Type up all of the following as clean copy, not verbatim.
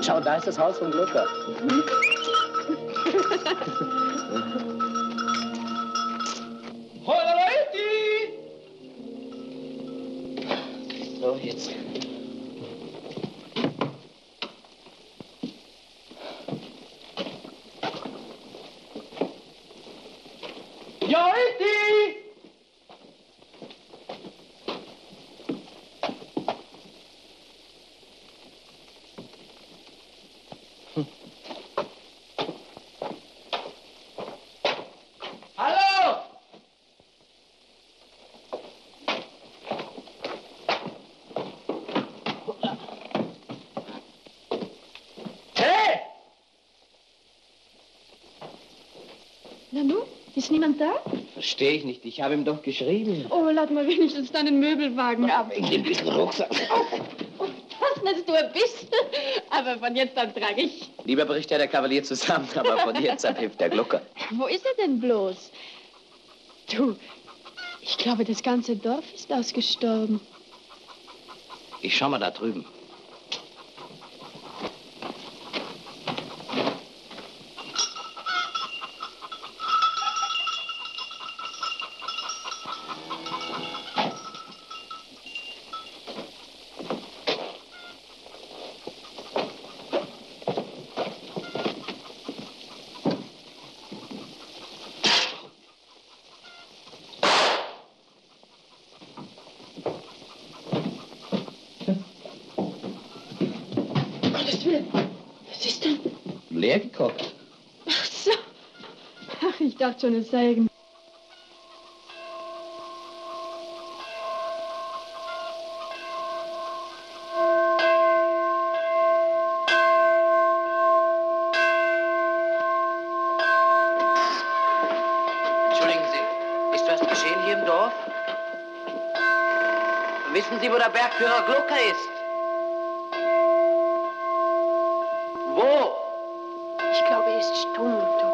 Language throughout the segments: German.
Schau, da ist das Haus von Glucker. So, jetzt. Ist niemand da? Verstehe ich nicht. Ich habe ihm doch geschrieben. Oh, lad mal wenigstens deinen Möbelwagen ab. Ich nehme diesen Rucksack. Oh, das nennst du ein bisschen. Aber von jetzt an trage ich. Lieber bricht ja der Kavalier zusammen, aber von jetzt an hilft der Glucker. Wo ist er denn bloß? Du, ich glaube, das ganze Dorf ist ausgestorben. Ich schau mal da drüben. Was ist denn? Leer gekocht. Ach so. Ach, ich dachte schon, es sei irgend... Entschuldigen Sie, ist was geschehen hier im Dorf? Wissen Sie, wo der Bergführer Glucker ist? Wo? Ich glaube, er ist stumm, du.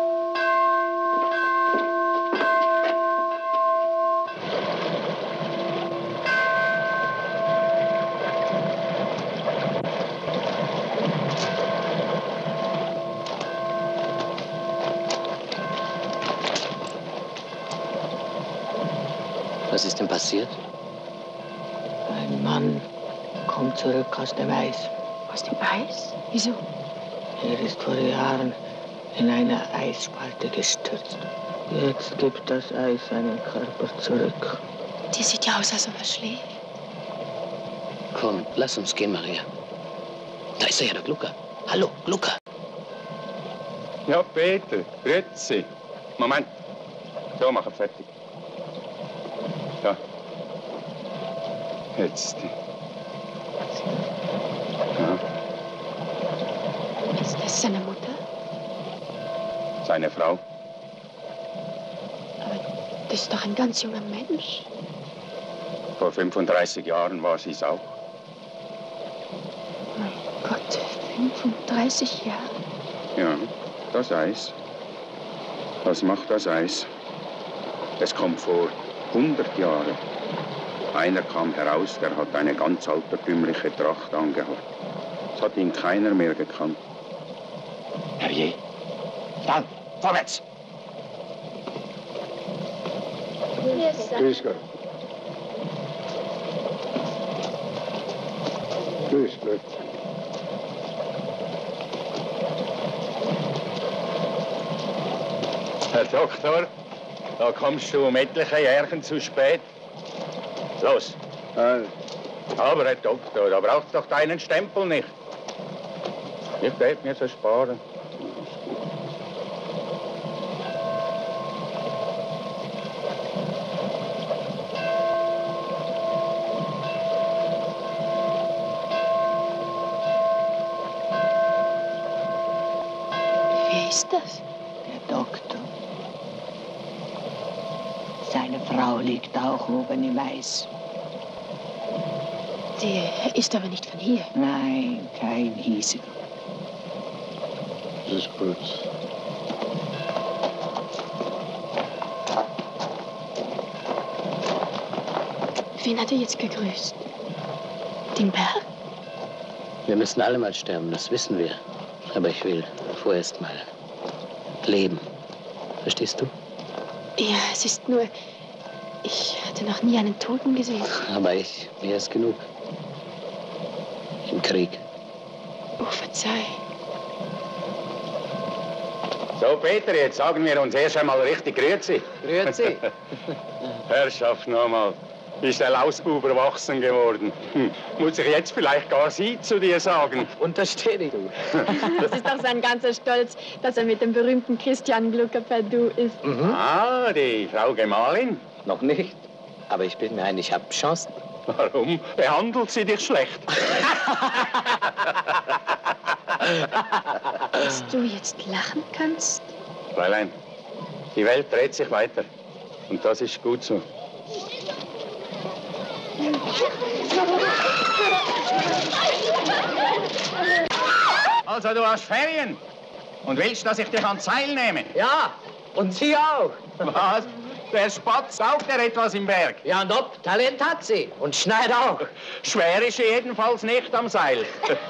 Was ist denn passiert? Ein Mann kommt zurück aus dem Eis. Aus dem Eis? Wieso? Er ist vor Jahren in eine Eisspalte gestürzt. Jetzt gibt das Eis seinen Körper zurück. Der sieht ja aus, als ob er schläft. Komm, lass uns gehen, Maria. Da ist er ja, der Glucker. Hallo, Glucker. Ja, Peter, grüezi. Moment. So, machen wir fertig. Ja. Jetzt. Ja. Ist das seine Mutter? Seine Frau. Aber das ist doch ein ganz junger Mensch. Vor 35 Jahren war sie es auch. Mein Gott, 35 Jahre? Ja, das Eis. Was macht das Eis? Es kommt vor 100 Jahren. Einer kam heraus, der hat eine ganz altertümliche Tracht angehabt. Es hat ihn keiner mehr gekannt. Herrje. Dann, vorwärts! Grüß Gott. Grüß Gott. Herr Doktor, da kommst du um etliche Jährchen zu spät. Los. Aber, Herr Doktor, da braucht doch deinen Stempel nicht. Ich werde mir das sparen. Wer ist das? Der Doktor. Seine Frau liegt auch oben im Eis. Der ist aber nicht von hier. Nein, kein hiesiger. Das ist gut. Wen hat er jetzt gegrüßt? Den Berg? Wir müssen alle mal sterben, das wissen wir. Aber ich will vorerst mal leben. Verstehst du? Ja, es ist nur... Ich hatte noch nie einen Toten gesehen. Aber mir ist genug. Im Krieg. Oh, verzeih. So, Peter, jetzt sagen wir uns erst einmal richtig Grüezi. Grüezi. Herrschaft nochmal. Ist der Lausbuber erwachsen geworden? Muss ich jetzt vielleicht gar Sie zu dir sagen? Untersteh dich, du. Das ist doch sein ganzer Stolz, dass er mit dem berühmten Christian Glucker per Du ist. Ah, die Frau Gemahlin. Noch nicht. Aber ich bin mir ein, ich habe Chancen. Warum behandelt sie dich schlecht? Dass du jetzt lachen kannst? Fräulein, die Welt dreht sich weiter. Und das ist gut so. Also, du hast Ferien und willst, dass ich dich ans Seil nehme? Ja, und sie auch. Was? Der Spatz, saugt er etwas im Berg? Ja, und ob, Talent hat sie. Und schneit auch. Schwer ist sie jedenfalls nicht am Seil.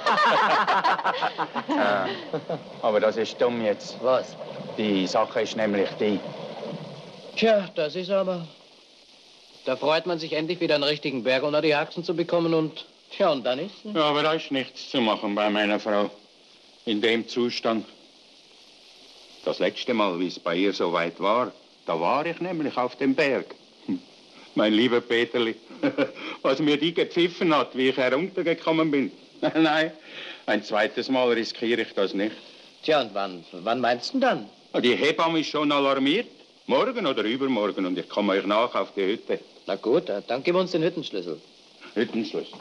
Ja, aber das ist dumm jetzt. Was? Die Sache ist nämlich die. Tja, das ist aber... Da freut man sich endlich wieder einen richtigen Berg unter die Achsen zu bekommen und... Tja, und dann ist... Ja, aber da ist nichts zu machen bei meiner Frau. In dem Zustand. Das letzte Mal, wie es bei ihr so weit war, da war ich nämlich auf dem Berg. Mein lieber Peterli, was mir die gepfiffen hat, wie ich heruntergekommen bin. Nein, ein zweites Mal riskiere ich das nicht. Tja, und wann meinst du dann? Die Hebamme ist schon alarmiert. Morgen oder übermorgen und ich komme euch nach auf die Hütte. Na gut, dann gib uns den Hüttenschlüssel. Hüttenschlüssel.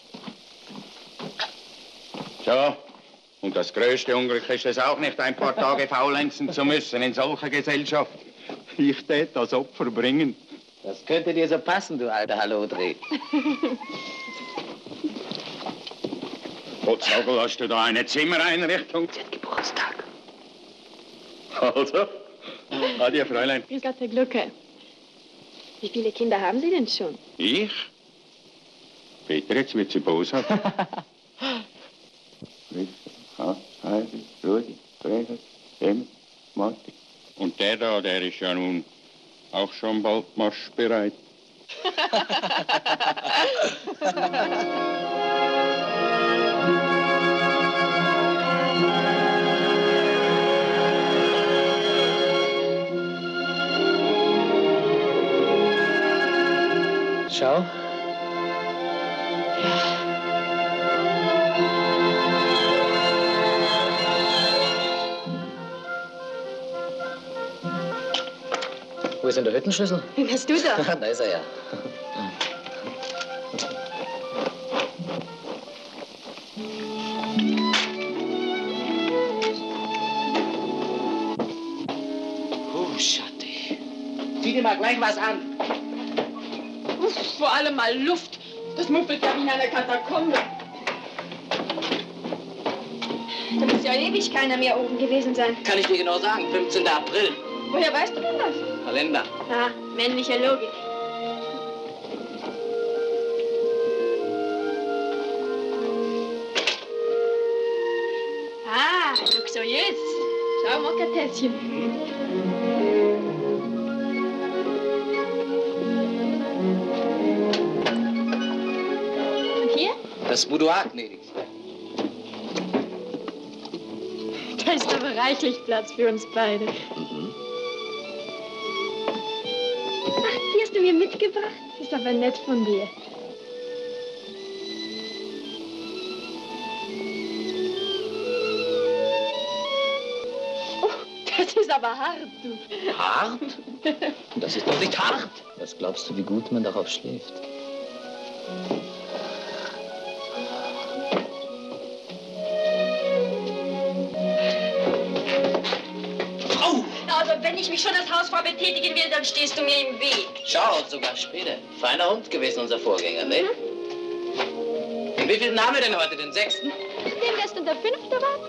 So, und das größte Unglück ist es auch nicht, ein paar Tage faulenzen zu müssen in solcher Gesellschaft. Ich tät das Opfer bringen. Das könnte dir so passen, du alter Hallodri. Potzaukel, hast du da eine Zimmereinrichtung? Sie hat Geburtstag. Also, adieu, Fräulein. Grüß Gott, Herr Glucker. Wie viele Kinder haben Sie denn schon? Ich? Peter, jetzt wird sie boshaft. Heidi, Rudi, Freda, Emma, Martin. Und der da, der ist ja nun auch schon bald marschbereit. Schau. Wo ist denn der Hüttenschlüssel? Den hast du doch. Da ist er ja. Schatti. Zieh dir mal gleich was an. Uff, vor allem mal Luft. Das muffelt ja wie in einer Katakombe. Da muss ja ewig keiner mehr oben gewesen sein. Kann ich dir genau sagen, 15. April. Woher weißt du denn das? Kalender. Ah, männliche Logik. Ah, luxuriös. Schau, Mokkatässchen. Und hier? Das Boudoir, gnädig. Da ist aber reichlich Platz für uns beide. Ach, die hast du mir mitgebracht? Das ist aber nett von dir. Oh, das ist aber hart, du. Hart? Das ist doch nicht hart. Was glaubst du, wie gut man darauf schläft? Also, wenn ich mich schon als Hausfrau betätigen will, dann stehst du mir im Weg. Schau, und sogar später. Feiner Hund gewesen, unser Vorgänger, ne? Und wie viel haben wir denn heute, den 6.? Dem gestern der 5. war?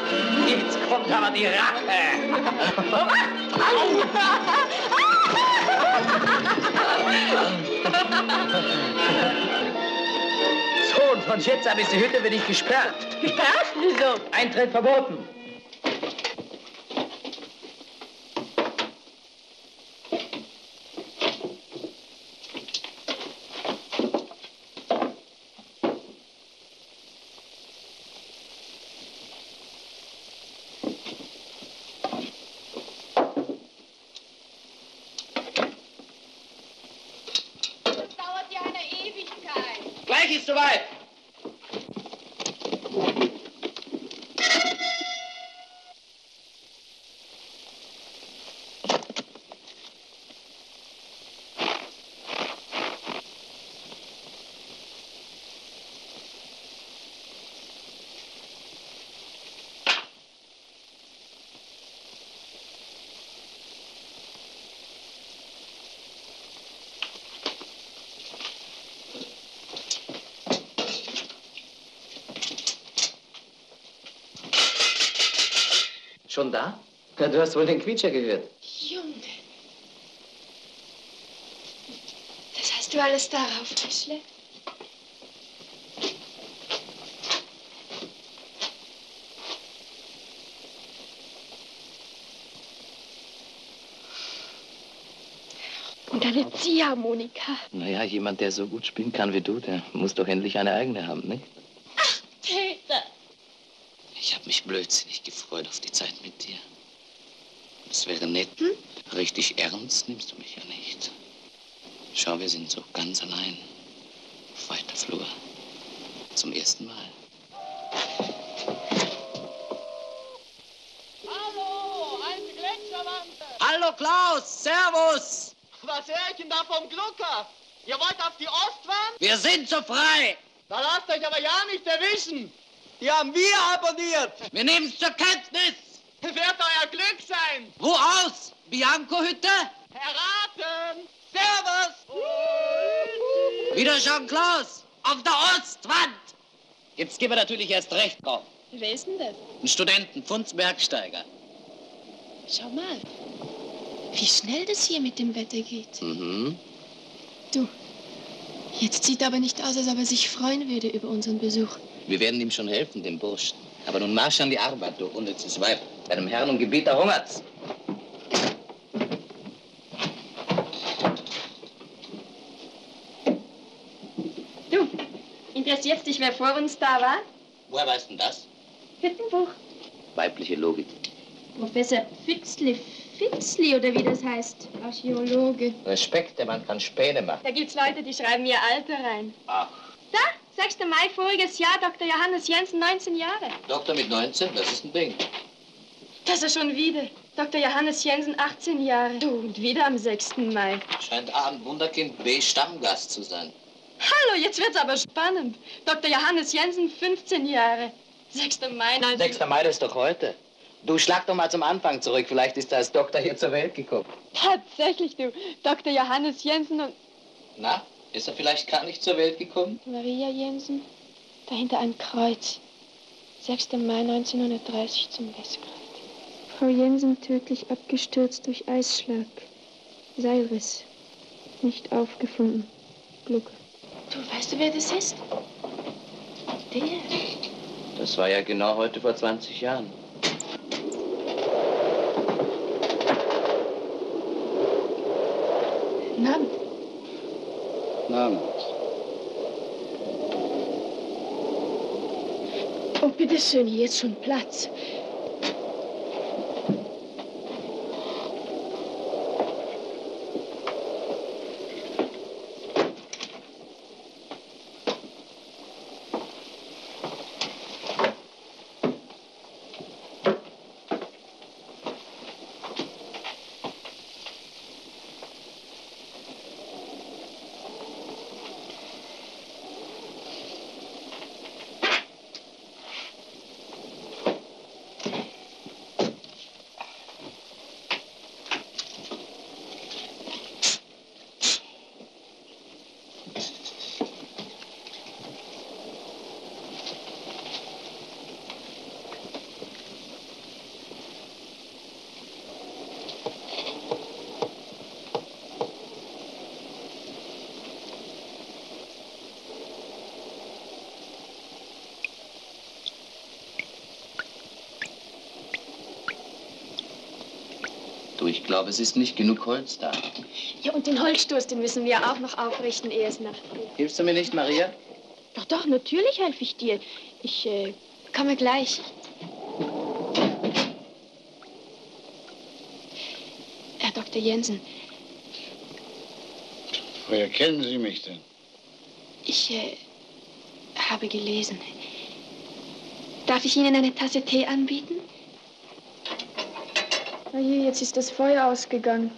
Jetzt kommt aber die Rache. So, und von jetzt ab ist die Hütte für dich gesperrt. Gesperrt? Wieso? Eintritt verboten. Gleich ist soweit. Schon da? Ja, du hast wohl den Quietscher gehört. Junge. Das hast du alles darauf geschleppt? Und eine Ziehharmonika. Naja, jemand, der so gut spielen kann wie du, der muss doch endlich eine eigene haben, nicht? Ach, Peter. Ich habe mich blödsinnig gefreut auf die Zeit mit dir. Es wäre nett. Richtig ernst nimmst du mich ja nicht. Schau, wir sind so ganz allein. Auf weiter Flur. Zum ersten Mal. Hallo, alte Gletscherwampe! Hallo Klaus, servus! Was höre ich denn da vom Glucker? Ihr wollt auf die Ostwand? Wir sind so frei! Da lasst euch aber ja nicht erwischen! Die haben wir abonniert! Wir nehmen es zur Kenntnis! Wird euer Glück sein! Wo aus? Bianco-Hütte? Erraten! Servus! Wieder Jean-Klaus! Auf der Ostwand! Jetzt gehen wir natürlich erst recht drauf. Wer ist denn das? Ein Studenten, Fundsbergsteiger. Schau mal, wie schnell das hier mit dem Wetter geht. Mhm. Du, jetzt sieht aber nicht aus, als ob er sich freuen würde über unseren Besuch. Wir werden ihm schon helfen, dem Burschen. Aber nun marsch an die Arbeit, du unnützes Weib. Deinem Herrn und Gebieter hungert's. Du, interessiert's dich, wer vor uns da war? Woher weißt denn das? Hüttenbuch. Weibliche Logik. Professor Fitzli oder wie das heißt. Archäologe. Respekt, der Mann kann Späne machen. Da gibt's Leute, die schreiben ihr Alter rein. Ach, Da, 6. Mai voriges Jahr, Dr. Johannes Jensen, 19 Jahre. Doktor mit 19, das ist ein Ding. Das ist schon wieder. Dr. Johannes Jensen, 18 Jahre. Du, und wieder am 6. Mai. Scheint A ein Wunderkind, B Stammgast zu sein. Hallo, jetzt wird's aber spannend. Dr. Johannes Jensen, 15 Jahre. 6. Mai, 19... 6. Mai, das ist doch heute. Du, schlag doch mal zum Anfang zurück. Vielleicht ist er als Doktor hier zur Welt gekommen. Tatsächlich, du. Dr. Johannes Jensen und Na, ist er vielleicht gar nicht zur Welt gekommen? Maria Jensen. Dahinter ein Kreuz. 6. Mai 1930 zum Westkreuz. Frau Jensen tödlich abgestürzt durch Eisschlag. Seilriss. Nicht aufgefunden. Gluck. Du, weißt du, wer das ist? Der. Das war ja genau heute vor 20 Jahren. Guten Abend. Guten Abend. Oh, bitteschön, hier ist schon Platz. ich glaube, es ist nicht genug Holz da. Ja, und den Holzstoß, den müssen wir auch noch aufrichten, ehe es Nacht wird. Hilfst du mir nicht, Maria? Doch, doch, natürlich helfe ich dir. Ich komme gleich. Herr Dr. Jensen. Woher kennen Sie mich denn? Ich habe gelesen. Darf ich Ihnen eine Tasse Tee anbieten? Oh je, jetzt ist das Feuer ausgegangen.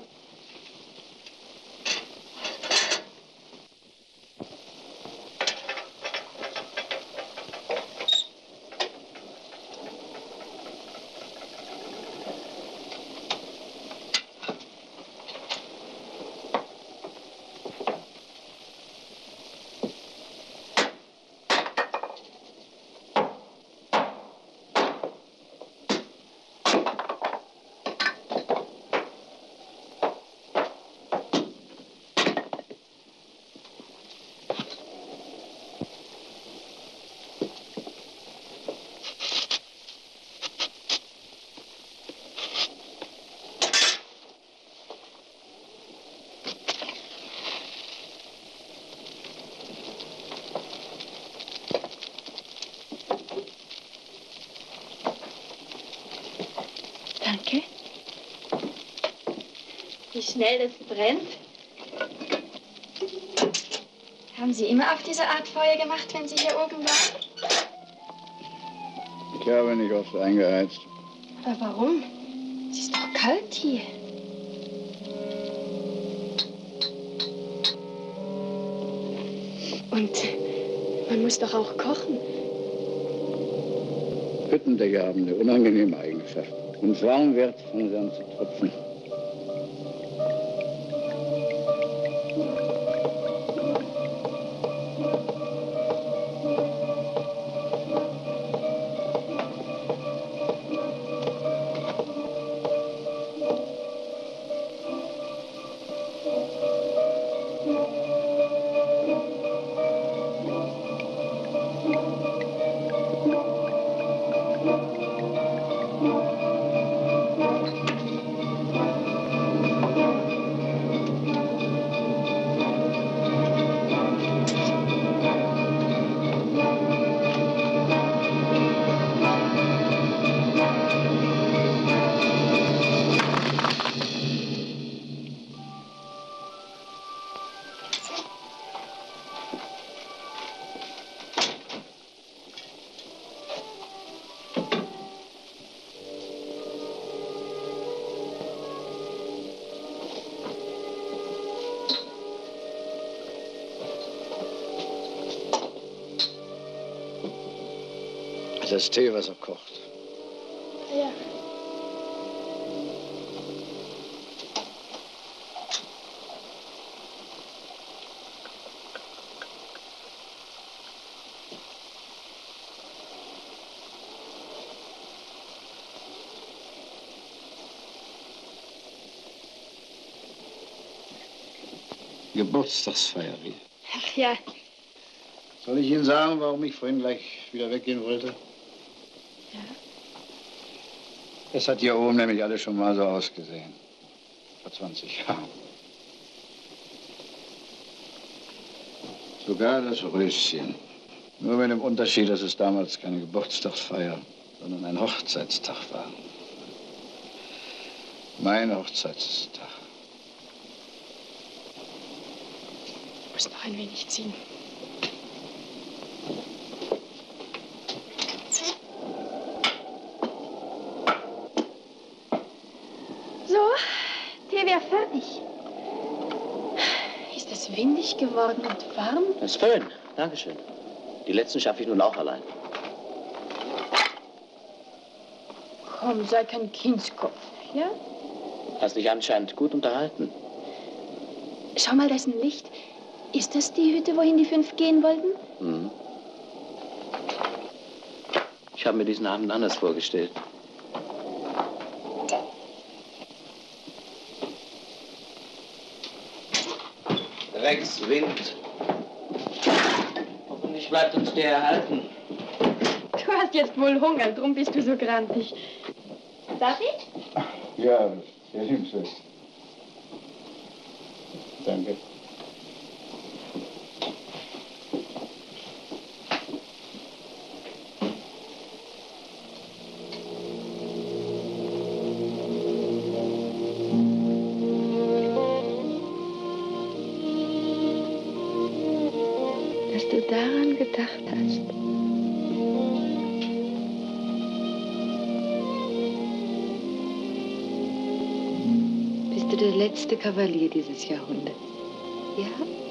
Danke. Wie schnell das brennt. Haben Sie immer auf diese Art Feuer gemacht, wenn Sie hier oben waren? Ich habe nicht oft eingeheizt. Aber warum? Es ist doch kalt hier. Und man muss doch auch kochen. Hüttendächer haben eine unangenehme Eigenschaft. Wenn es warm wird, fangen sie an zu tropfen. Das Teewasser kocht. Ja. Geburtstagsfeier wieder. Ach ja, Soll ich Ihnen sagen, warum ich vorhin gleich wieder weggehen wollte? Ja. Es hat hier oben nämlich alles schon mal so ausgesehen. Vor 20 Jahren. Sogar das Röschen. Nur mit dem Unterschied, dass es damals keine Geburtstagsfeier, sondern ein Hochzeitstag war. Mein Hochzeitstag. ich muss noch ein wenig ziehen. So, Tee wäre fertig. Ist es windig geworden und warm? Das ist Föhn. Dankeschön. Die letzten schaffe ich nun auch allein. Komm, sei kein Kindskopf, ja? Hast dich anscheinend gut unterhalten. Schau mal, da ist ein Licht. Ist das die Hütte, wohin die 5 gehen wollten? Mhm. Ich habe mir diesen Abend anders vorgestellt. Rex, Wind. Hoffentlich bleibt uns der erhalten. Du hast jetzt wohl Hunger, drum bist du so grantig. Darf ich? Ja, Ja, lieben Schwester. Danke. Dass du daran gedacht hast. Bist du der letzte Kavalier dieses Jahrhunderts? Ja?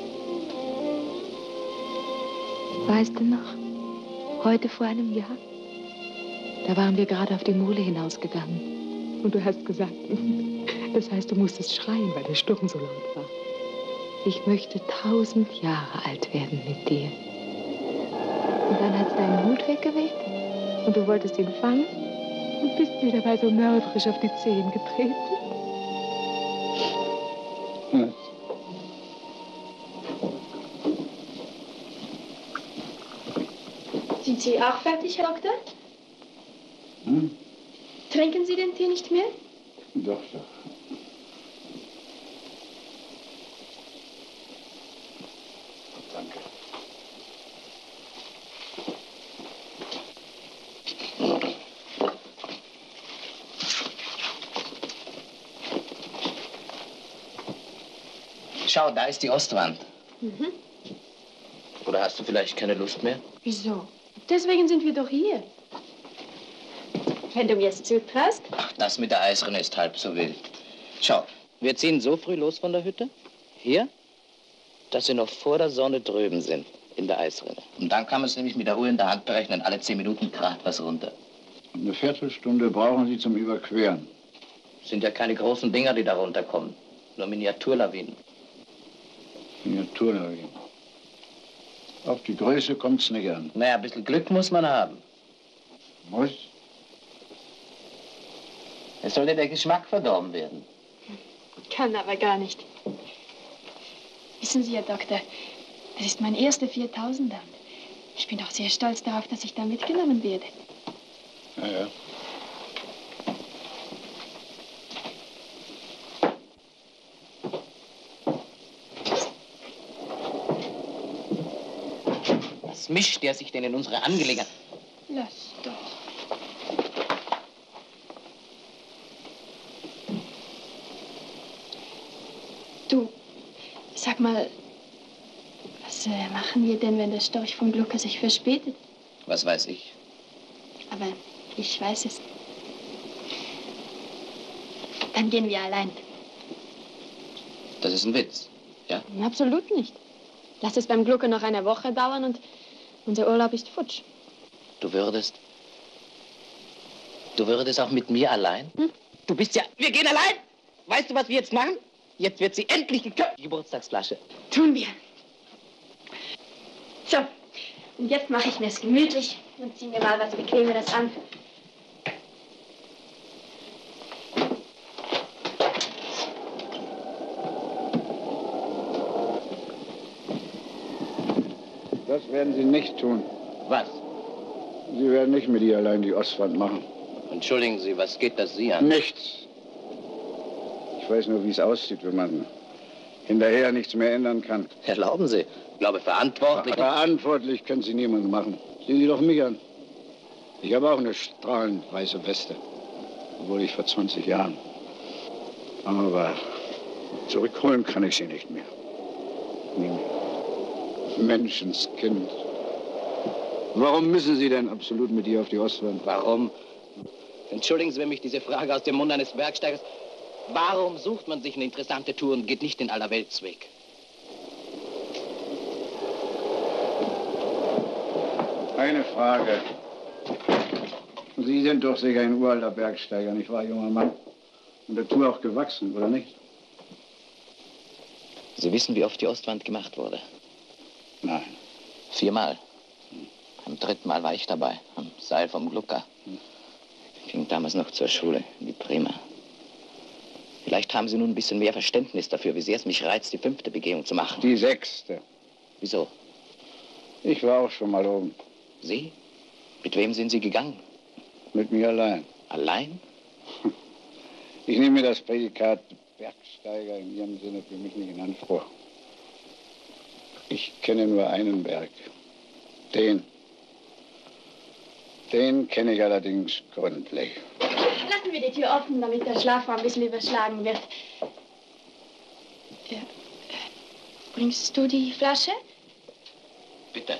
Weißt du noch, heute vor einem Jahr, da waren wir gerade auf die Mole hinausgegangen. Und du hast gesagt, das heißt, du musstest schreien, weil der Sturm so laut war. Ich möchte 1000 Jahre alt werden mit dir. Und dann hat es deinen Hut weggeweht und du wolltest ihn fangen und bist mir dabei so mörderisch auf die Zehen getreten. Hm. Sind Sie auch fertig, Herr Doktor? Hm? Trinken Sie den Tee nicht mehr? Doch, doch. Danke. Schau, da ist die Ostwand. Mhm. Oder hast du vielleicht keine Lust mehr? Wieso? Deswegen sind wir doch hier. Wenn du mir es zutraust. Ach, das mit der Eisrinne ist halb so wild. Schau, wir ziehen so früh los von der Hütte, hier, dass wir noch vor der Sonne drüben sind, in der Eisrinne. Und dann kann man es nämlich mit der Uhr in der Hand berechnen, alle 10 Minuten Grad was runter. Eine Viertelstunde brauchen Sie zum Überqueren. Sind ja keine großen Dinger, die da runterkommen, nur Miniaturlawinen. Miniaturlawinen. Auf die Größe kommt's nicht an. Naja, ein bisschen Glück muss man haben. Muss? Es soll dir der Geschmack verdorben werden. Kann aber gar nicht. Wissen Sie, Herr Doktor, das ist mein erster 4000er. Ich bin auch sehr stolz darauf, dass ich da mitgenommen werde. Ja, ja. Was mischt der sich denn in unsere Angelegenheit? Lass doch. Du, sag mal, was machen wir denn, wenn der Storch vom Glucker sich verspätet? Was weiß ich? Aber ich weiß es. Dann gehen wir allein. Das ist ein Witz, ja? Absolut nicht. Lass es beim Glucker noch eine Woche dauern und unser Urlaub ist futsch. Du würdest auch mit mir allein? Hm? Du bist ja... Wir gehen allein! Weißt du, was wir jetzt machen? Jetzt wird sie endlich geköpft, die Geburtstagsflasche. Tun wir. So, und jetzt mache ich mir's gemütlich und zieh mir mal was Bequemeres an. Das werden Sie nicht tun. Was? Sie werden nicht mit ihr allein die Ostwand machen. Entschuldigen Sie, was geht das Sie an? Nichts. Ich weiß nur, wie es aussieht, wenn man hinterher nichts mehr ändern kann. Erlauben Sie. Ich glaube, verantwortlich... Verantwortlich können Sie niemand machen. Sehen Sie doch mich an. Ich habe auch eine strahlend weiße Weste. Obwohl ich vor 20 Jahren. Aber zurückholen kann ich sie nicht mehr. Nie mehr. Menschenskind. Warum müssen Sie denn absolut mit ihr auf die Ostwand? Warum? Entschuldigen Sie, wenn mich diese Frage aus dem Mund eines Bergsteigers... Warum sucht man sich eine interessante Tour und geht nicht den Allerweltsweg? Eine Frage. Sie sind doch sicher ein uralter Bergsteiger, nicht wahr, junger Mann? Und der Tour auch gewachsen, oder nicht? Sie wissen, wie oft die Ostwand gemacht wurde? Nein. 4-mal. Am 3. Mal war ich dabei, am Seil vom Glucker. Ich ging damals noch zur Schule, in die Prima. Vielleicht haben Sie nun ein bisschen mehr Verständnis dafür, wie sehr es mich reizt, die 5. Begehung zu machen. Die 6. Wieso? Ich war auch schon mal oben. Sie? Mit wem sind Sie gegangen? Mit mir allein. Allein? Ich nehme das Prädikat Bergsteiger in Ihrem Sinne für mich nicht in Anspruch. Ich kenne nur einen Berg. Den kenne ich allerdings gründlich. Lassen wir die Tür offen, damit der Schlafraum ein bisschen überschlagen wird. Bringst du die Flasche? Bitte.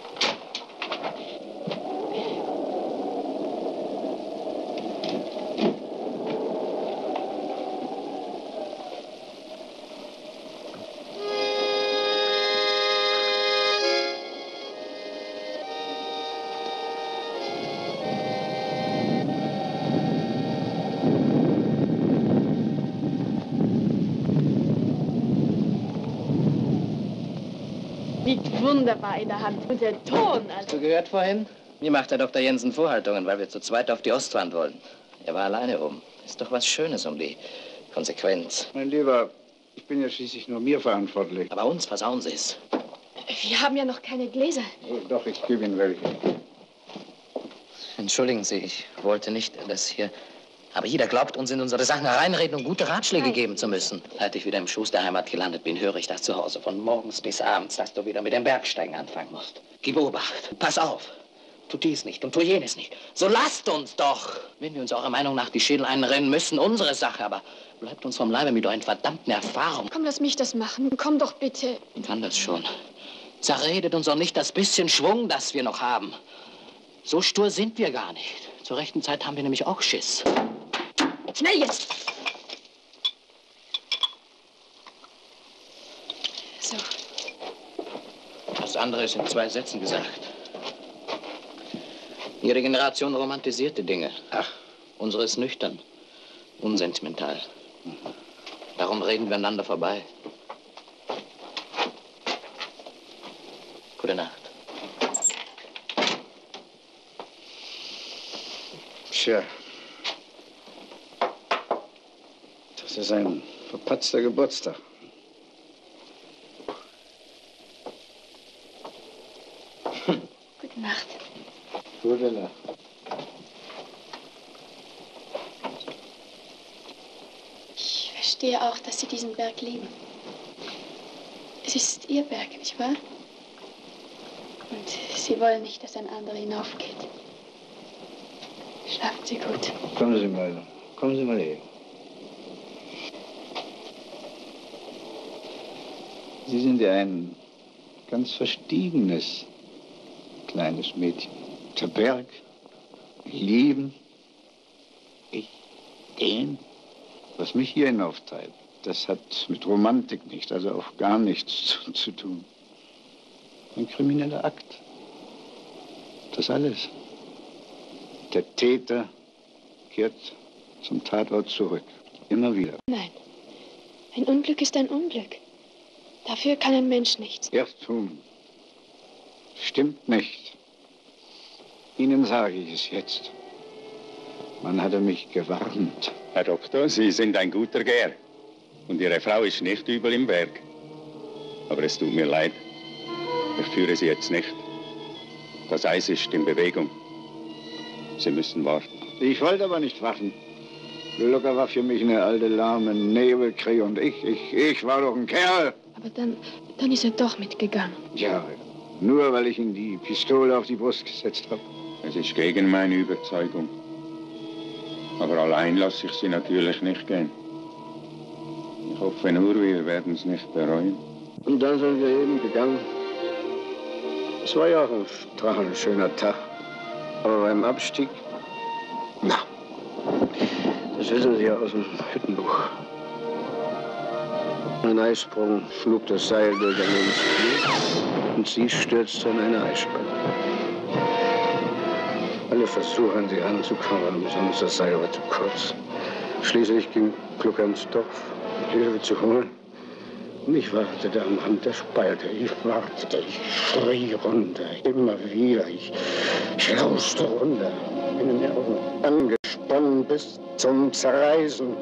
Liegt wunderbar in der Hand. Und der Ton, Hast also. du gehört vorhin? Mir macht der Dr. Jensen Vorhaltungen, weil wir zu zweit auf die Ostwand wollen. Er war alleine oben. Ist doch was Schönes um die Konsequenz. Mein Lieber, ich bin ja schließlich nur mir verantwortlich. Aber uns versauen sie es. Wir haben ja noch keine Gläser. Oh, doch, ich gebe Ihnen welche. Entschuldigen Sie, ich wollte nicht, dass hier... Aber jeder glaubt, uns in unsere Sachen hereinreden und gute Ratschläge geben zu müssen. Seit ich wieder im Schoß der Heimat gelandet bin, höre ich das zu Hause von morgens bis abends, dass du wieder mit dem Bergsteigen anfangen musst. Gib Obacht, pass auf. Tu dies nicht und tu jenes nicht. So lasst uns doch. Wenn wir uns eurer Meinung nach die Schädel einrennen müssen, unsere Sache, aber bleibt uns vom Leibe mit euren verdammten Erfahrungen. Komm, lass mich das machen. Komm doch bitte. Ich kann das schon. Zerredet uns doch nicht das bisschen Schwung, das wir noch haben. So stur sind wir gar nicht. Zur rechten Zeit haben wir nämlich auch Schiss. Schnell jetzt! So. Das andere ist in 2 Sätzen gesagt. Ihre Generation romantisierte Dinge. Ach, unsere ist nüchtern, unsentimental. Darum reden wir einander vorbei. Gute Nacht. Tja. Das ist ein verpatzter Geburtstag. Gute Nacht. Gute Nacht. Ich verstehe auch, dass Sie diesen Berg lieben. Es ist Ihr Berg, nicht wahr? Und Sie wollen nicht, dass ein anderer hinaufgeht. Schlafen Sie gut. Kommen Sie mal her. Sie sind ja ein ganz verstiegenes kleines Mädchen. Der Berg, lieben, ich, den. Was mich hier hinauftreibt, das hat mit Romantik nicht, also auch gar nichts zu tun. Ein krimineller Akt. Das alles. Der Täter kehrt zum Tatort zurück. Immer wieder. Nein. Ein Unglück ist ein Unglück. Dafür kann ein Mensch nichts. Irrtum. Stimmt nicht. Ihnen sage ich es jetzt. Man hatte mich gewarnt. Herr Doktor, Sie sind ein guter Gär. Und Ihre Frau ist nicht übel im Berg. Aber es tut mir leid. Ich führe Sie jetzt nicht. Das Eis ist in Bewegung. Sie müssen warten. Ich wollte aber nicht warten. Locker war für mich eine alte, lahme Nebelkrähe und ich war doch ein Kerl. Aber dann ist er doch mitgegangen. Ja, nur weil ich ihm die Pistole auf die Brust gesetzt habe. Es ist gegen meine Überzeugung. Aber allein lasse ich Sie natürlich nicht gehen. Ich hoffe nur, wir werden es nicht bereuen. Und dann sind wir eben gegangen. Es war ja auch ein strahlend schöner Tag. Aber beim Abstieg, na, das wissen Sie ja aus dem Hüttenbuch. Ein Eissprung schlug das Seil durch ein Knie und sie stürzte in eine Eisspanne. Alle Versuche, sie anzukommen, sonst das Seil war zu kurz. Schließlich ging Gluck ans Dorf, um Hilfe zu holen. Und ich wartete am Rand der Spalte. Ich wartete, ich schrie runter, immer wieder. Ich schlauste runter, meine Nerven angespannt bis zum Zerreißen.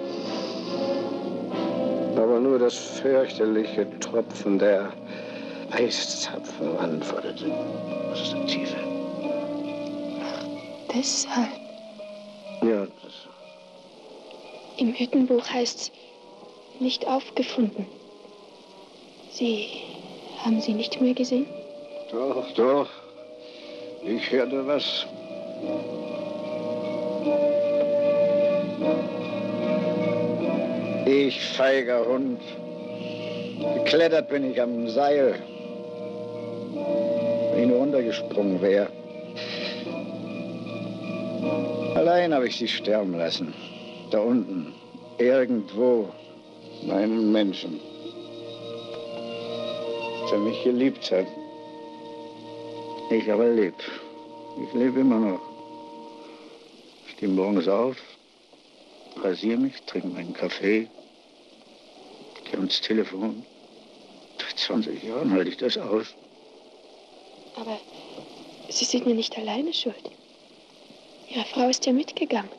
Aber nur das fürchterliche Tropfen der Eiszapfen antwortete aus der Tiefe. Deshalb. Ja, Im Hüttenbuch heißt's nicht aufgefunden. Sie haben sie nicht mehr gesehen? Doch, doch. Ich hörte was. Ich, feiger Hund. Geklettert bin ich am Seil. Wenn ich nur runtergesprungen wäre. Allein habe ich sie sterben lassen. Da unten. Irgendwo. Meinen Menschen. Der mich geliebt hat. Ich aber lebe. Ich lebe immer noch. Ich stehe morgens auf, rasiere mich, trinke meinen Kaffee, gehe ans Telefon. Seit 20 Jahren halte ich das aus. Aber Sie sind ja nicht alleine schuld. Ihre Frau ist ja mitgegangen.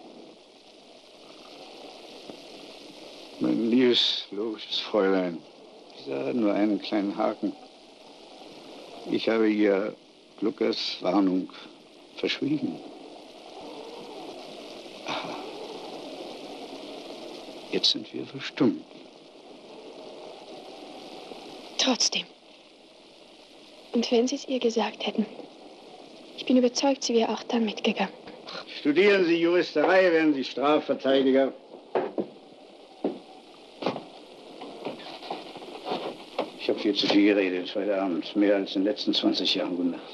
Mein liebes, logisches Fräulein. Ich sah nur einen kleinen Haken. Ich habe ihr Lukas Warnung verschwiegen. Aber jetzt sind wir verstummt. Trotzdem. Und wenn Sie es ihr gesagt hätten, ich bin überzeugt, sie wäre auch dann mitgegangen. Studieren Sie Juristerei, werden Sie Strafverteidiger. Ich habe viel zu viel geredet heute Abend. Mehr als in den letzten 20 Jahren. Gute Nacht.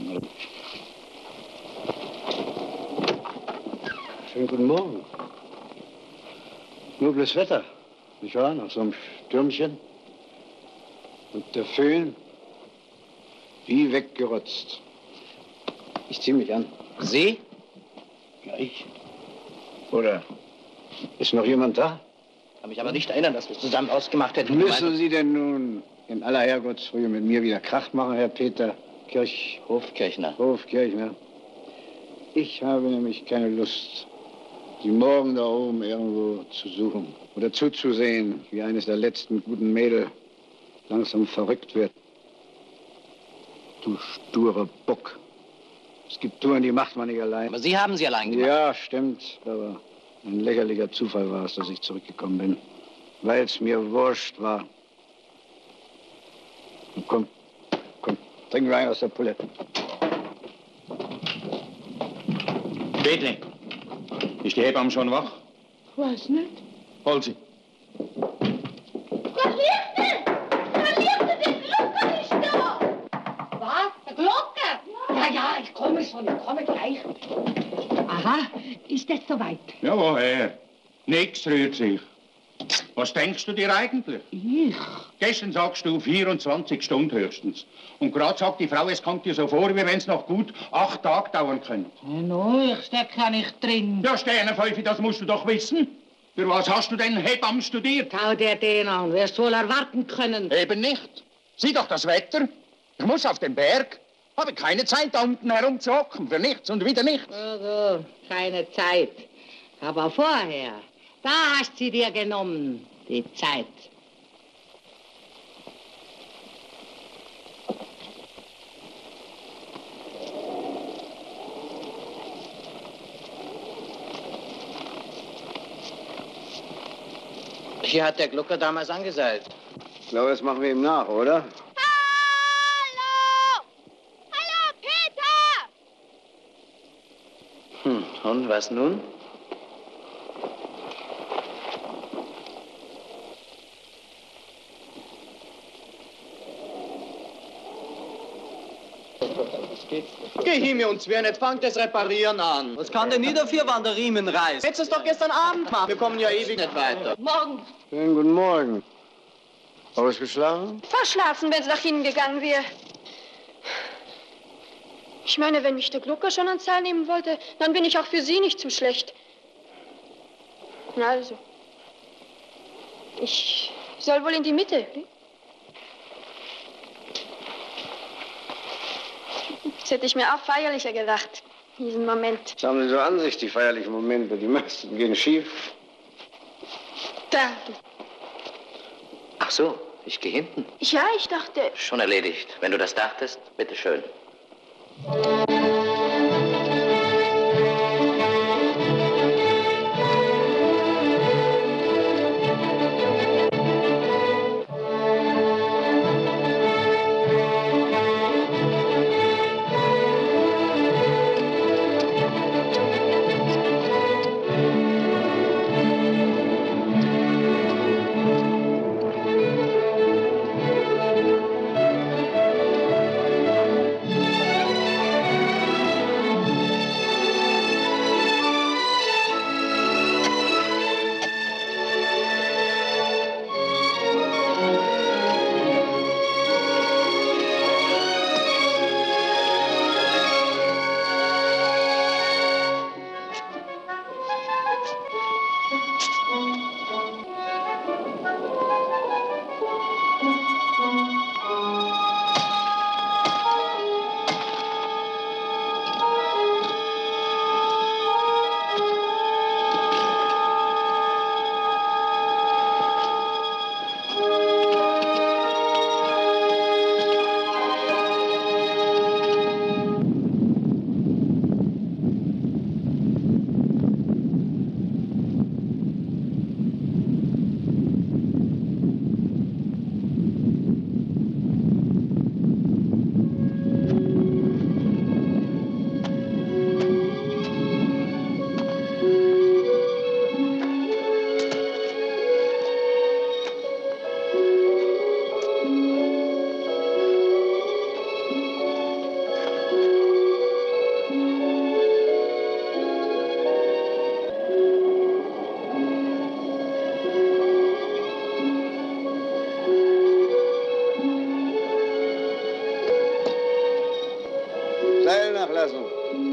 Schönen guten Morgen. Nobles Wetter, nicht wahr? Nach so einem Stürmchen. Und der Föhn wie weggerotzt. Ich zieh mich an. Sie? Ja, ich. Oder ist noch jemand da? Kann mich aber nicht erinnern, dass wir es zusammen ausgemacht hätten. Müssen Sie denn nun in aller Herrgottsfrühe mit mir wieder Krach machen, Herr Peter Hofkirchner. Hofkirchner? Ich habe nämlich keine Lust, Sie morgen da oben irgendwo zu suchen oder zuzusehen, wie eines der letzten guten Mädel langsam verrückt wird. Du sturer Bock. Es gibt Touren, die macht man nicht allein. Aber Sie haben sie allein gemacht. Ja, stimmt. Aber ein lächerlicher Zufall war es, dass ich zurückgekommen bin. Weil es mir wurscht war. Komm, trink rein aus der Pulle. Bethlen, ist die Hebamme schon wach? Weiß nicht. Hol sie. Was liegt denn? Da liegt denn, die Glocke ist da! Was? Der Glocke? Ja, ich komme gleich. Aha, ist das soweit? Ja, woher? Nix rührt sich. Was denkst du dir eigentlich? Ich? Gestern sagst du 24 Stunden höchstens. Und gerade sagt die Frau, es kommt dir so vor, wie wenn es noch gut 8 Tage dauern könnte. No, ich stecke ja nicht drin. Ja, Sternenpfeife, das musst du doch wissen. Für was hast du denn Hebammen studiert? Schau dir den an, wirst wohl erwarten können. Eben nicht. Sieh doch das Wetter. Ich muss auf den Berg. Habe keine Zeit, da unten herumzuhocken. Für nichts und wieder nichts. Also, keine Zeit. Aber vorher, da hast sie dir genommen, die Zeit. Hier hat der Glucker damals angeseilt. Ich glaube, das machen wir ihm nach, oder? Hallo! Hallo, Peter! Und was nun? Geh hin, uns wer nicht, fangt das Reparieren an. Was kann denn nie dafür, wann der Riemen reißt? Hättest es doch gestern Abend gemacht. Wir kommen ja ewig nicht weiter. Morgen. Schönen guten Morgen. Ausgeschlafen? Verschlafen, wenn es nach Ihnen gegangen wäre. Ich meine, wenn mich der Glucker schon an Zahl nehmen wollte, dann bin ich auch für Sie nicht zu schlecht. Na also. Ich soll wohl in die Mitte. Das hätte ich mir auch feierlicher gedacht, diesen Moment. Das haben Sie so an sich, die feierlichen Momente. Die meisten gehen schief. Da. Ach so, ich gehe hinten. Ja, ich dachte... Schon erledigt. Wenn du das dachtest, bitteschön. nachlassen.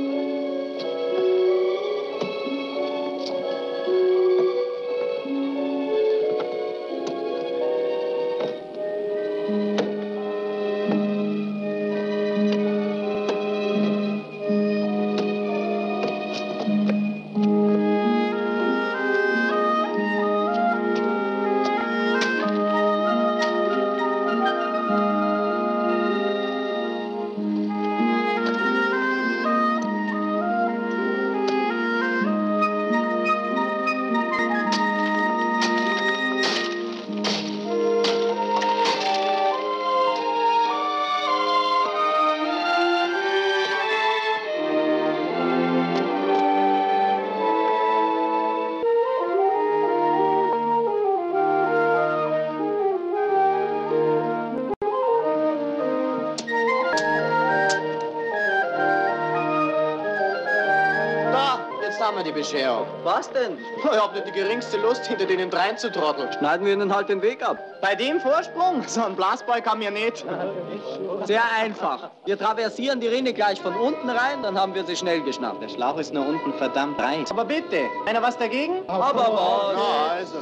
Die Bescherung. Was denn? Ich hab nicht die geringste Lust, hinter denen drein zu trotteln. Schneiden wir ihnen halt den Weg ab. Bei dem Vorsprung? So ein Blasboy kann mir nicht. Sehr einfach. Wir traversieren die Rinne gleich von unten rein, dann haben wir sie schnell geschnappt. Der Schlauch ist nur unten verdammt rein. Aber bitte, einer was dagegen? Aber was? Na, also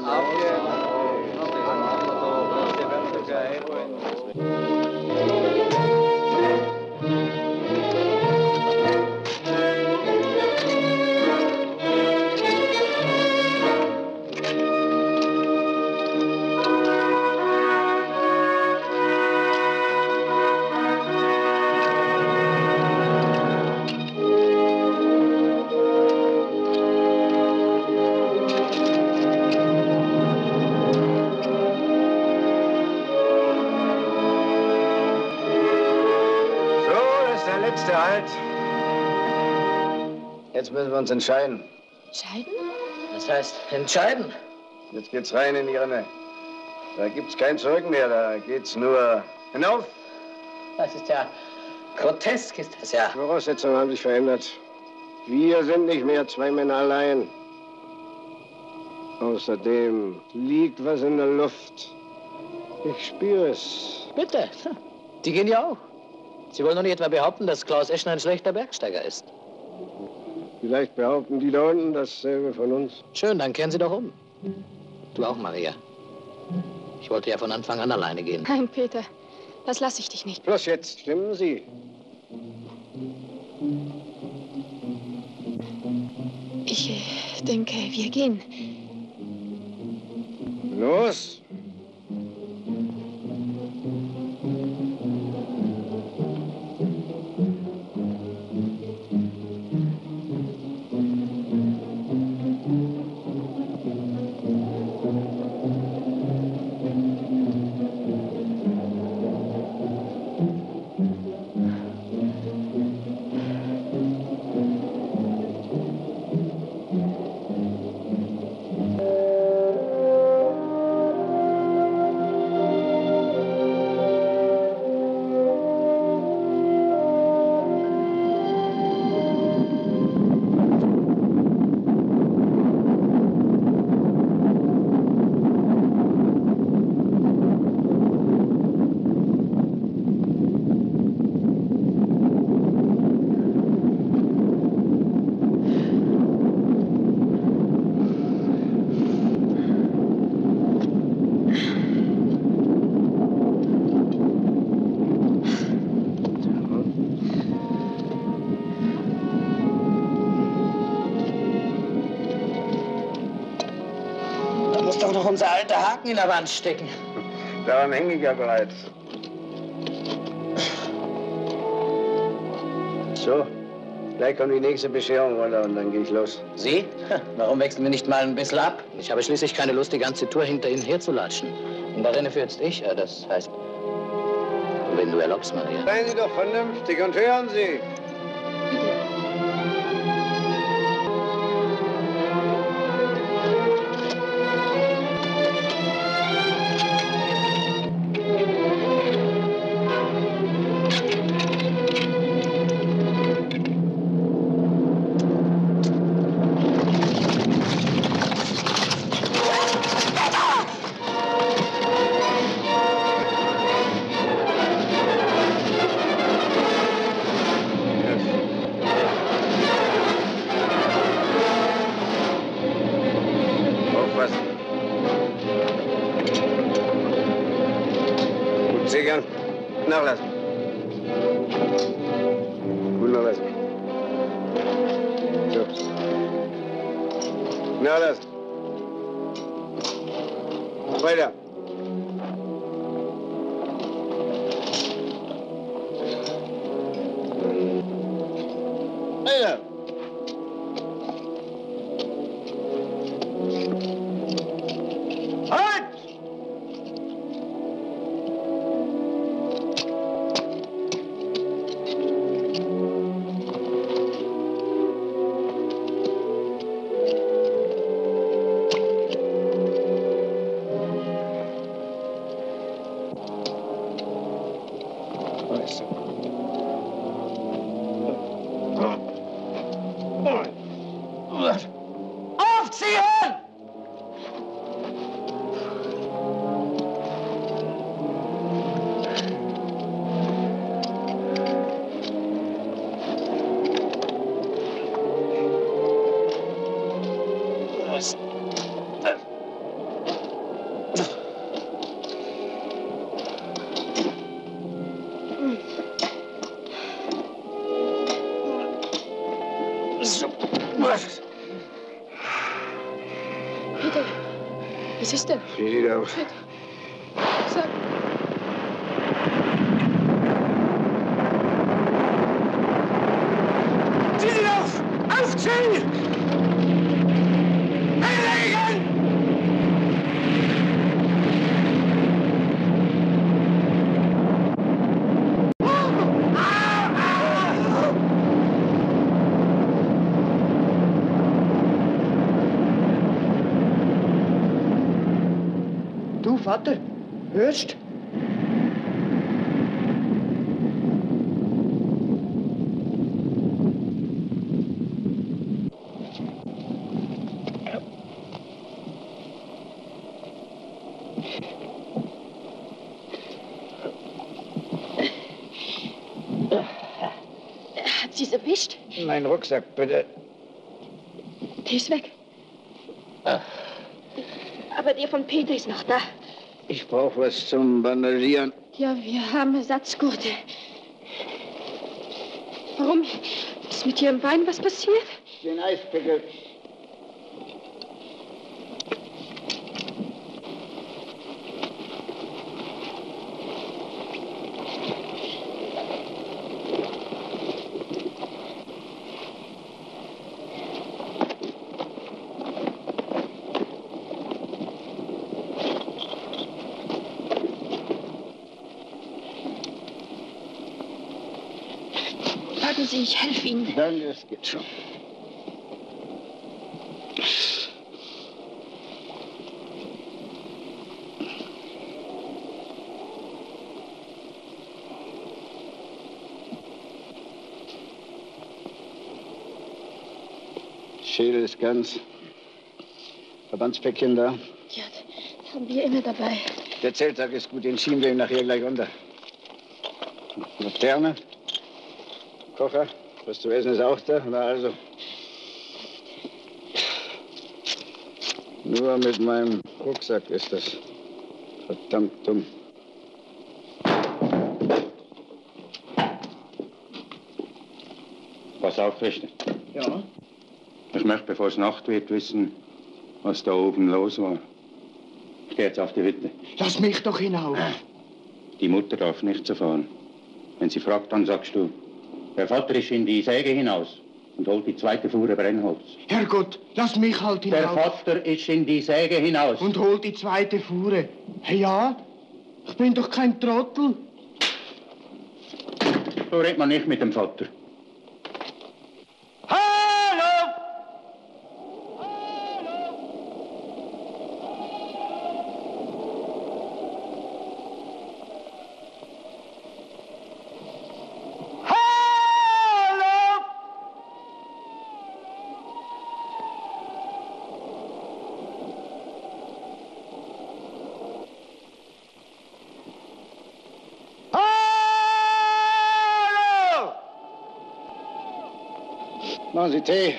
Jetzt müssen wir uns entscheiden. Entscheiden? Das heißt, entscheiden. Jetzt geht's rein in die Rinne. Da gibt's kein Zurück mehr, da geht's nur hinauf. Das ist ja grotesk, ist das ja. Die Voraussetzungen haben sich verändert. Wir sind nicht mehr zwei Männer allein. Außerdem liegt was in der Luft. Ich spüre es. Bitte, die gehen ja auch. Sie wollen doch nicht etwa behaupten, dass Klaus Eschner ein schlechter Bergsteiger ist. Vielleicht behaupten die da unten dasselbe von uns. Schön, dann kehren Sie doch um. Du auch, Maria. Ich wollte ja von Anfang an alleine gehen. Nein, Peter, das lasse ich dich nicht. Schluss jetzt, stimmen Sie. Ich denke, wir gehen. Los! Doch noch unser alter Haken in der Wand stecken. Daran hänge ich ja bereits. So, gleich kommt die nächste Bescherung runter und dann gehe ich los. Sie? Warum wechseln wir nicht mal ein bisschen ab? Ich habe schließlich keine Lust, die ganze Tour hinter Ihnen herzulatschen. In der Rinne führst ich, das heißt, wenn du erlaubst, Maria. Seien Sie doch vernünftig und hören Sie. Na, das. Weiter. Weiter. Halt! Aufziehen! Peter, was ist denn? Steh nicht auf. Peter, sag. Zieh sie auf! Aufziehen! Hinlegen! Du, Vater, hörst? Hat sie es erwischt? Mein Rucksack, bitte. Der ist weg. Aber der von Peter ist noch da. Ich brauche was zum Bandagieren. Ja, wir haben Ersatzgurte. Warum? Ist mit ihrem Bein was passiert? Den Eispickel. Warten Sie, ich helfe Ihnen. Danke, es geht schon. Schädel ist ganz. Verbandspäckchen da. Ja, das haben wir immer dabei. Der Zeltsack ist gut, den schieben wir ihm nachher gleich runter. Laterne, Kocher, was zu essen ist auch da. Na also. Nur mit meinem Rucksack ist das verdammt dumm. Pass auf, Richter. Ja. Ich möchte, bevor es Nacht wird, wissen, was da oben los war. Ich gehe jetzt auf die Hütte. Lass mich doch hinauf. Die Mutter darf nicht so fahren. Wenn sie fragt, dann sagst du, der Vater ist in die Säge hinaus und holt die zweite Fuhre Brennholz. Herrgott, lass mich halt hinauf. Der Vater ist in die Säge hinaus. Und holt die zweite Fuhre. Hey, ja? Ich bin doch kein Trottel. So redet man nicht mit dem Vater. Machen Sie Tee.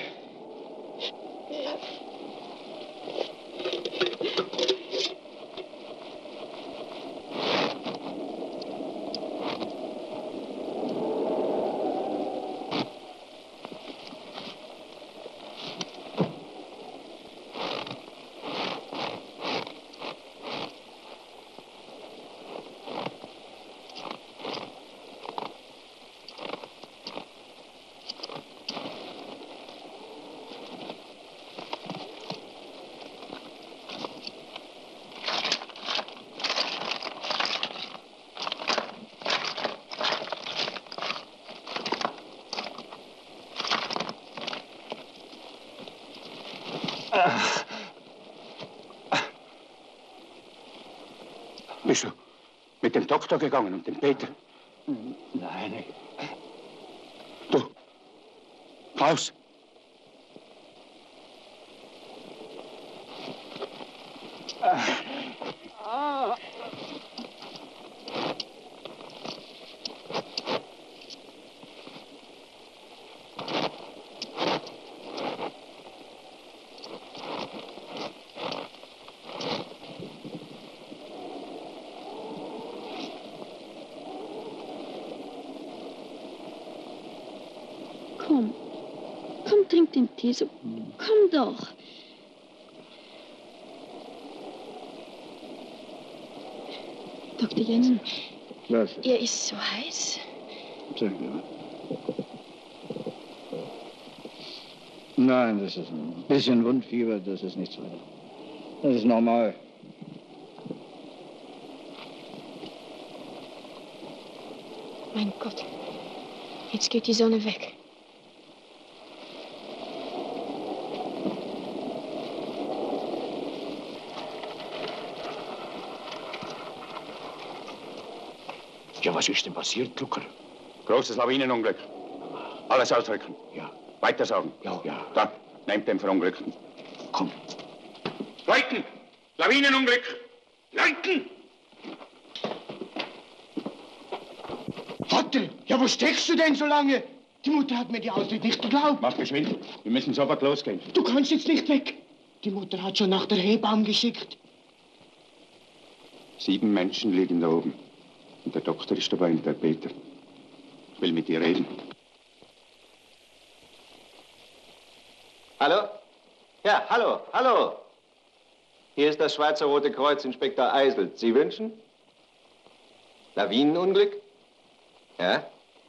Bist du mit dem Doktor gegangen und dem Peter? Nein. Du, Klaus. Komm. Komm, trink den Tee. So, komm doch. Dr. Jensen, Was? er ist so heiß. Sag mal. Nein, das ist ein bisschen Wundfieber, das ist nichts weiter. Das ist normal. Mein Gott, jetzt geht die Sonne weg. Ja, was ist denn passiert, Lucker? Großes Lawinenunglück. Alles ausrücken. Ja. Weiter sagen. Ja. Da, nehmt den Verunglückten. Komm. Leuten! Lawinenunglück! Leuten! Vater, ja, wo steckst du denn so lange? Die Mutter hat mir die Ausrede nicht geglaubt. Mach geschwind. Wir müssen sofort losgehen. Du kannst jetzt nicht weg. Die Mutter hat schon nach der Hebamme geschickt. 7 Menschen liegen da oben. Und der Doktor ist dabei und der Peter. Ich will mit dir reden. Hallo? Ja, hallo. Hier ist das Schweizer Rote Kreuz, Inspektor Eiselt. Sie wünschen? Lawinenunglück? Ja?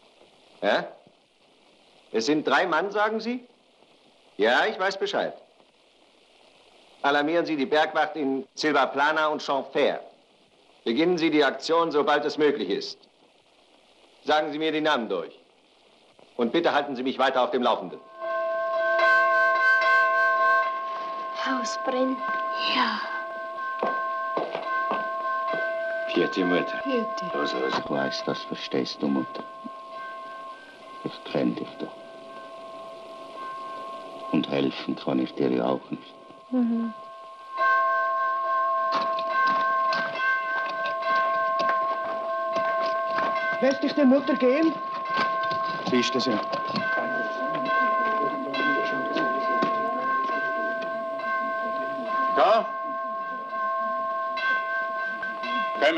Es sind 3 Mann, sagen Sie? Ja, ich weiß Bescheid. Alarmieren Sie die Bergwacht in Silvaplana und Chamfer. Beginnen Sie die Aktion, sobald es möglich ist. Sagen Sie mir die Namen durch. Und bitte halten Sie mich weiter auf dem Laufenden. Haus brennt. Ja. Vierte Mutter. Vierte. Also, ich weiß, das verstehst du, Mutter. Ich kenn dich doch. Und helfen kann ich dir ja auch nicht. Mhm. Lässt dich die Mutter gehen? Siehst du sie? Da? Komm.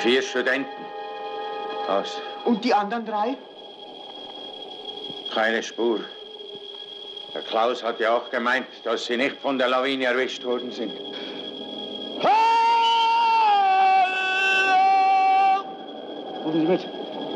4 Studenten. Aus. Und die anderen 3? Keine Spur. Der Klaus hat ja auch gemeint, dass sie nicht von der Lawine erwischt worden sind. Rufen Sie mit.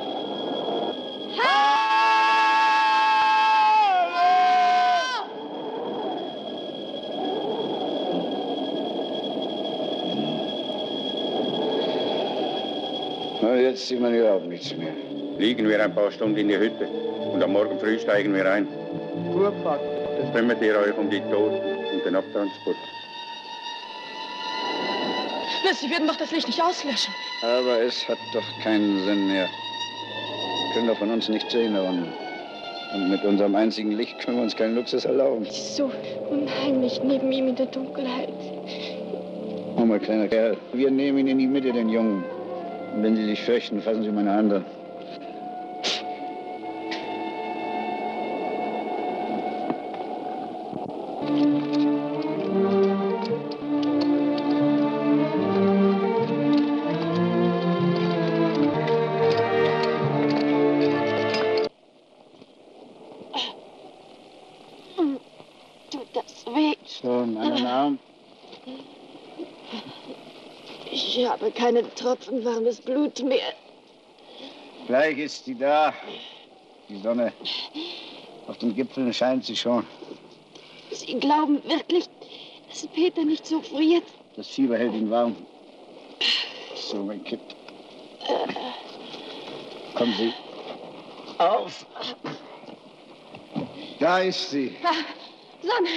Na, jetzt sieht man überhaupt nichts mehr. Liegen wir ein paar Stunden in die Hütte und am Morgen früh steigen wir ein. Kurpfad. Jetzt kümmert ihr euch um die Toten und den Abtransport. Na, Sie werden doch das Licht nicht auslöschen. Aber es hat doch keinen Sinn mehr. Können doch von uns nichts sehen da unten. Und mit unserem einzigen Licht können wir uns keinen Luxus erlauben. So unheimlich neben ihm in der Dunkelheit. Oh, mein kleiner Kerl, wir nehmen ihn in die Mitte, den Jungen. Und wenn Sie sich fürchten, fassen Sie meine Hand an. Tut das weh? So, einen anderen Arm. Ich habe keinen Tropfen warmes Blut mehr. Gleich ist die da. Die Sonne. Auf den Gipfeln scheint sie schon. Sie glauben wirklich, dass Peter nicht so friert? Das Fieber hält ihn warm. So, mein Kind. Kommen Sie. Auf. Da ist sie. Ah, Sonne.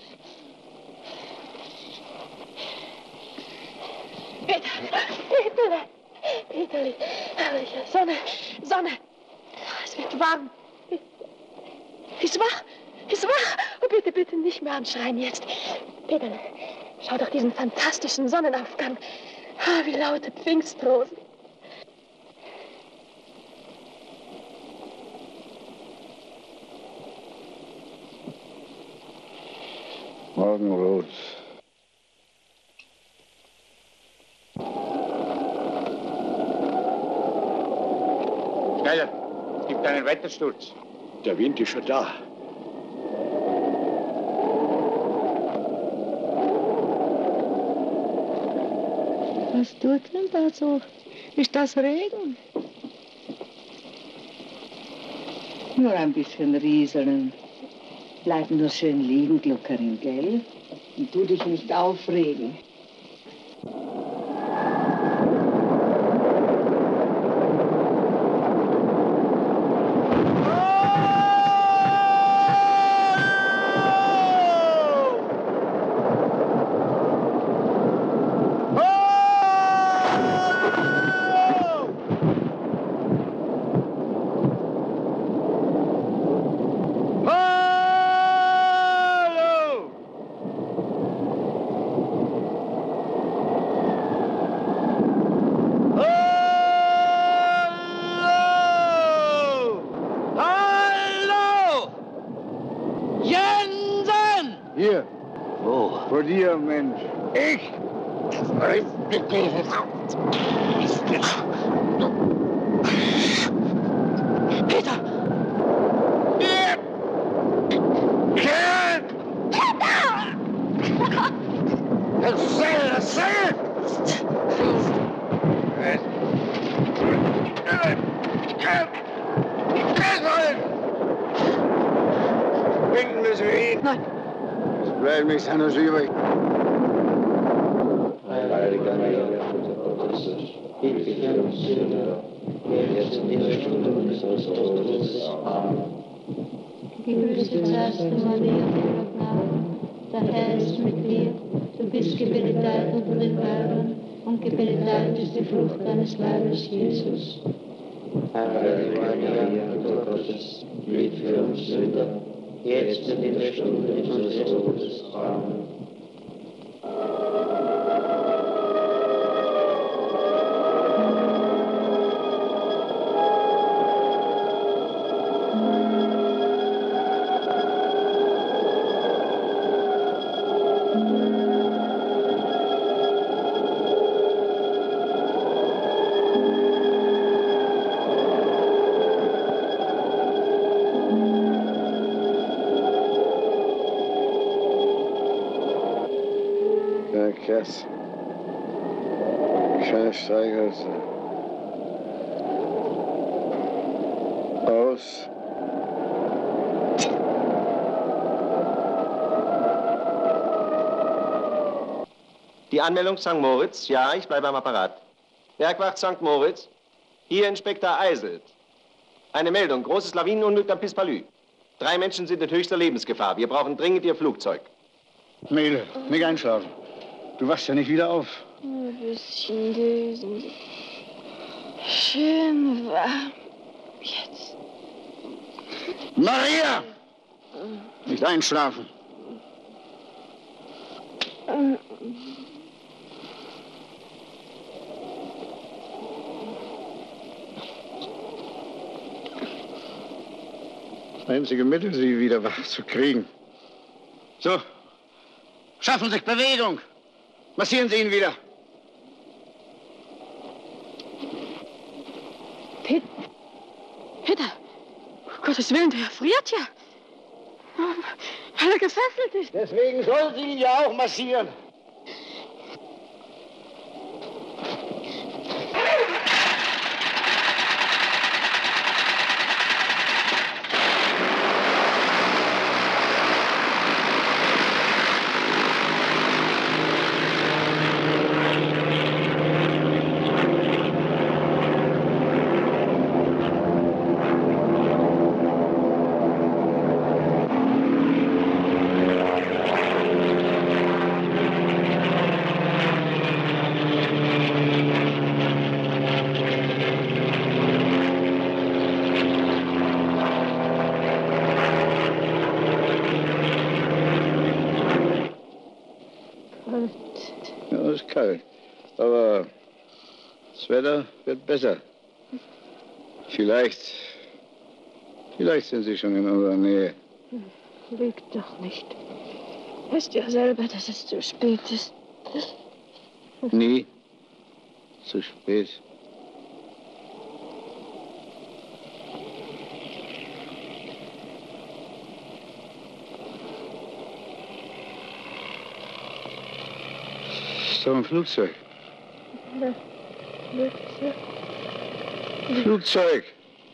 Peterli, herrliche Sonne, Sonne. Es wird warm. Ist wach, ist wach. Oh, bitte, bitte nicht mehr anschreien jetzt. Peterli, schau doch diesen fantastischen Sonnenaufgang. Ah, wie laute Pfingstrosen. Morgenrot. Schneller, es gibt einen Wettersturz. Der Wind ist schon da. Was tut denn da so? Ist das Regen? Nur ein bisschen rieseln. Bleib nur schön liegen, Gluckerin, gell? Und tu dich nicht aufregen. Hier. Wo? Vor dir, Mensch. Ich? Peter! Binden müssen wir ihn. Nein. Es bleibt nichts anderes übrig. Heiliger Maria, Mutter Gottes, bitte für uns Sünder, jetzt und in der Stunde unseres Todes. Amen. Gegrüßet seist du, Maria, voller Gnade. Der Herr ist mit dir. Du bist gebenedeit unter den Weibern und gebenedeit ist die Frucht deines Leibes, Jesus. Heilige Maria, Mutter Gottes, bitte für uns Sünder, jetzt und in der Stunde unseres Todes. Amen. Kerz. Schöne Streichhölzer. Aus. Die Anmeldung St. Moritz? Ja, ich bleibe am Apparat. Bergwacht St. Moritz? Hier Inspektor Eiselt. Eine Meldung. Großes Lawinenunglück am Pispalü. 3 Menschen sind in höchster Lebensgefahr. Wir brauchen dringend Ihr Flugzeug. Mele, nicht einschlafen. Du wachst ja nicht wieder auf. Ein bisschen düsen. Schön warm. Jetzt. Maria! Nicht einschlafen. Das einzige Mittel, sie wieder wach zu kriegen. So, schaffen Sie sich Bewegung. Massieren Sie ihn wieder. Peter, um Gottes Willen, der friert ja. Weil er gefesselt ist. Deswegen sollen Sie ihn ja auch massieren. Kalt. Aber das Wetter wird besser. Vielleicht sind Sie schon in unserer Nähe. Lügt doch nicht. Wisst ihr selber, dass es zu spät ist? Nie zu spät. Ist doch ein Flugzeug. Flugzeug.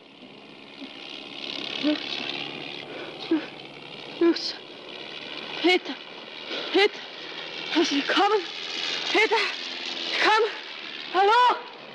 Los. Peter. Sie kommen. Peter, komm. Hallo.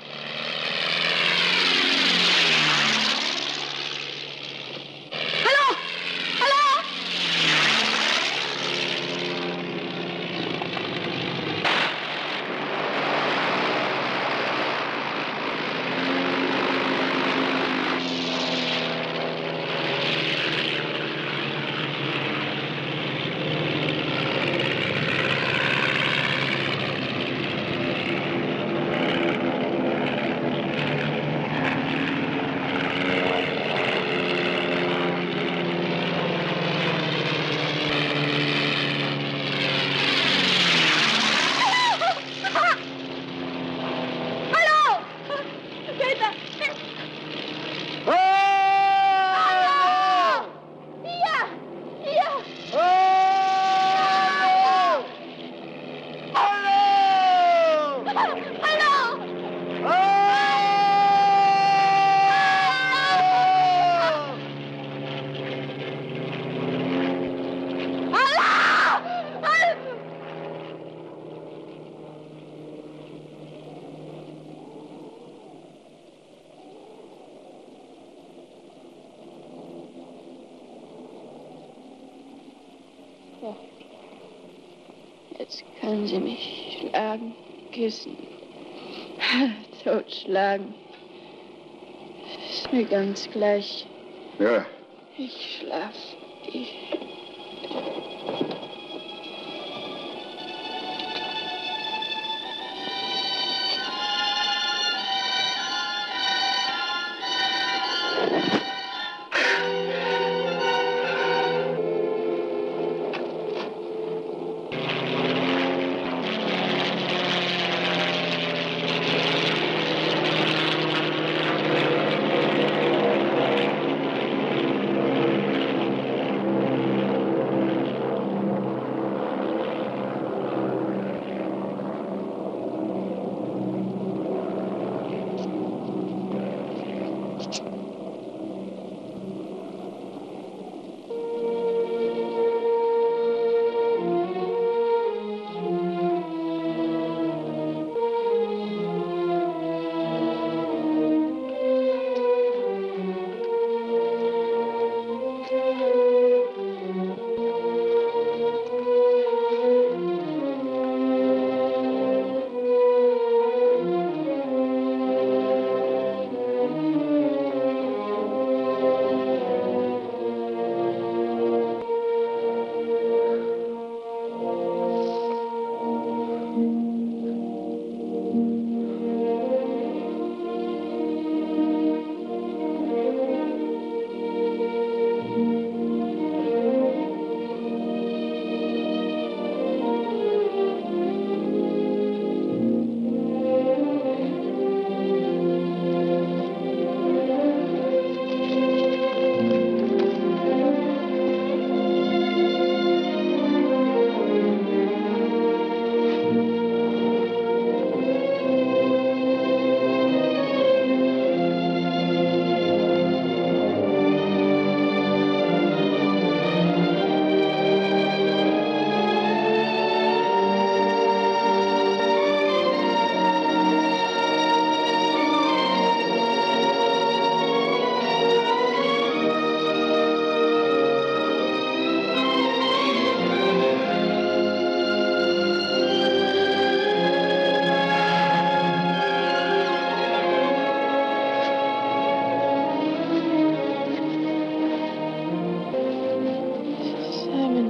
Jetzt können Sie mich schlagen, küssen, totschlagen. Ist mir ganz gleich. Ja. Ich schlaf.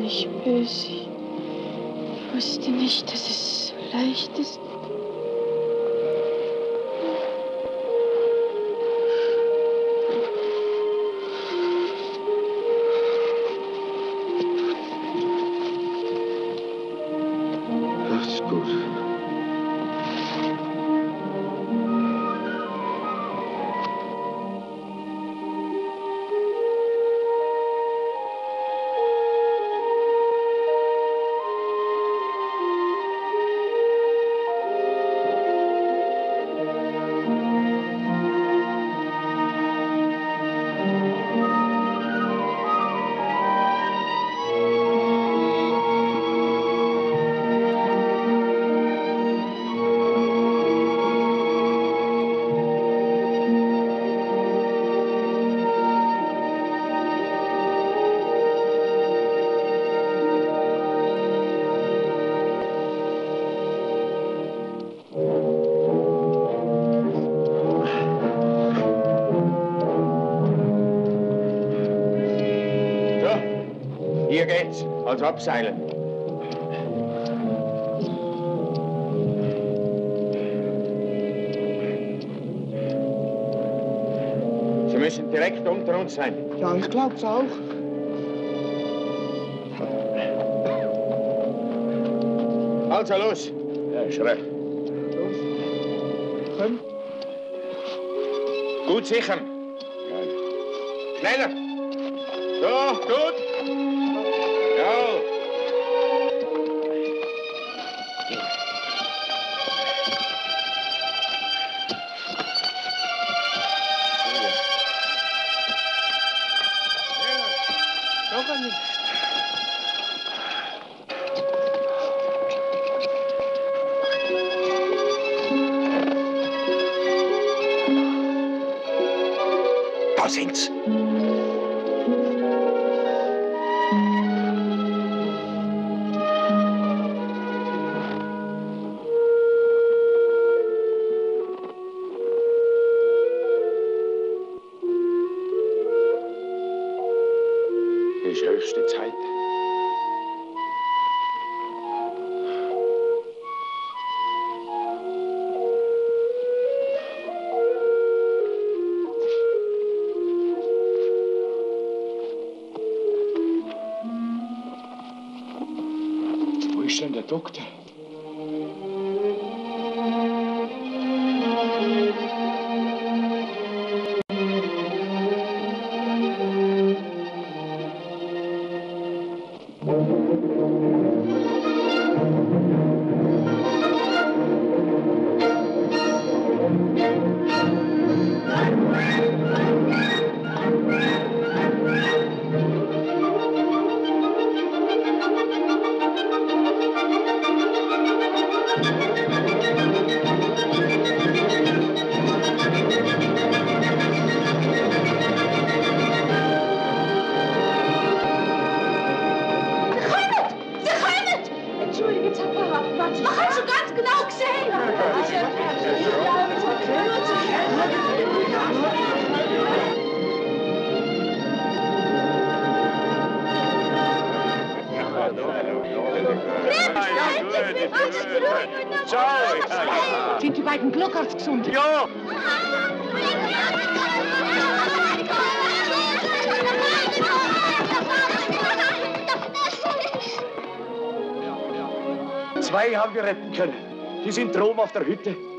nicht böse. Ich wusste nicht, dass es so leicht ist. Macht's gut. Hier geht's. Also abseilen. Sie müssen direkt unter uns sein. Ja, ich glaub's auch. Also los. Ja, ist recht. Los. Komm. Gut sichern. Schneller. So, gut. Ja. Noch einmal. Da sind's. Ist höchste Zeit. Wo ist denn der Doktor? Entschuldige, Zapara. Man hat schon ganz genau gesehen. Sind die beiden Glockers gesund? Ja! Zwei haben wir retten können. Die sind droben auf der Hütte.